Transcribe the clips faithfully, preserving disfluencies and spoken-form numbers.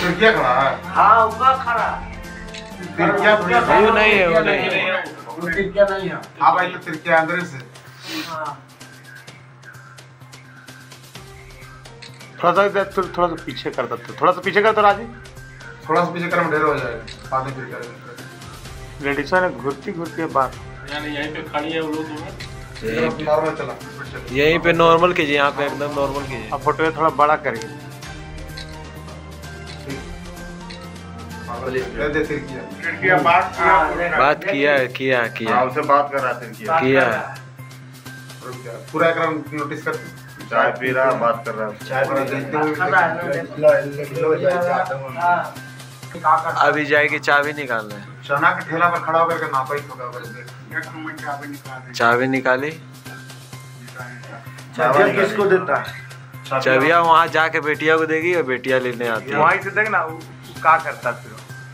खिड़किया खड़ा है। हाँ उनका खड़ा खिड़किया वो नहीं है, वो नहीं है, वो खिड़किया नहीं है। हाँ भाई तो खिड़किया अंदर से हाँ थोड़ा सा इधर थोड़ा थोड़ा सा पीछे कर दो, थोड़ा सा पीछे कर दो राजी। थोड़ा सा पीछे करम ढेर हो जाएगा बाद में फिर करेंगे। लेडीज़ों ने घुरती घुरती है बात। यानी यहीं पे खड़ी है वो लोग दोनों। नॉर्मल चला यहीं पे नॉर्मल कीजिए, यहाँ पे एकदम नॉर्मल कीजिए। अब फोटो थोड़ा बड़ा करिए। दे दे खिड़किया खिड़किया बात किया बात किया है, किया किया हाँ उसे बात कर रहा था खिड़किया किया पूरा एकरा नोटिस कर चाय पी रहा बात कर रहा चाय पर देखते हुए अभी जाएगी चाबी निकालने। चना के ठेला पर खड़ा होकर के नापा ही होगा चाबी निकाली, चाबी किसको देता है? चाबिया वहाँ जाके बेटिया को देगी और बेटिया लेने आती है। वहीं से देख ना वो क्या करता फिर।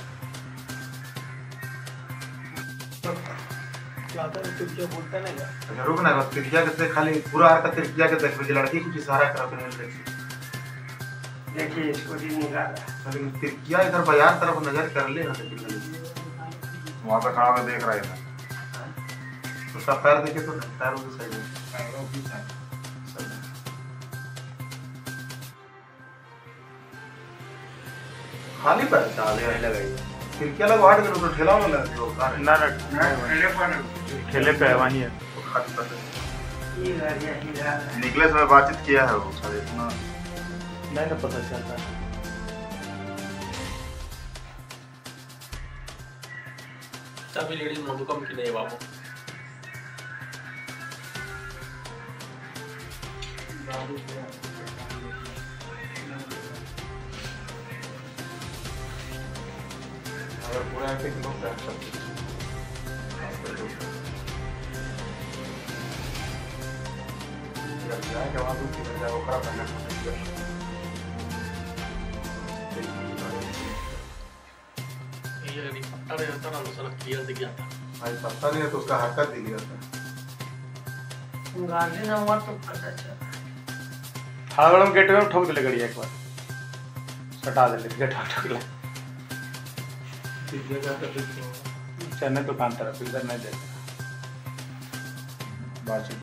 अच्छा रुक ना खिड़किया के खाली पूरा हर का खिड़किया के देख के लड़की कुछ इशारा कर के नहीं देख देखिए इसको जी निकाला लेकिन खिड़किया इधर बाजार तरफ नजर कर ले ना वहाँ पे खड़ा हुआ देख रहा है उसका पैर देखे तो पैर उस साइड में खाली पैर डाले लगाई खिड़किया लगा हट के तो ठेला में लगा दो ना ना ठेले पे है वहीं है। खाली पैर ये गाड़ियाँ ही रहा है। निकले समय बातचीत किया है वो सारे इतना नहीं ना पता चलता। चाबी लेडीज मधुकम की नहीं बाबू। अगर पूरा ऐसे किलो पैर सब जाए के वहाँ दूर किधर जाए वो खराब करना ये यदि पत्ता रहता ना तो सारा क्लियर दिख जाता। भाई पता नहीं है तो उसका हरकत दिख जाता है गाड़ी ना हुआ तो पता चला। हावड़ में गेट में ठोक दे गड़ी एक बार सटा दे गेट ठोक ले चने दुकान तरफ इधर नहीं देता।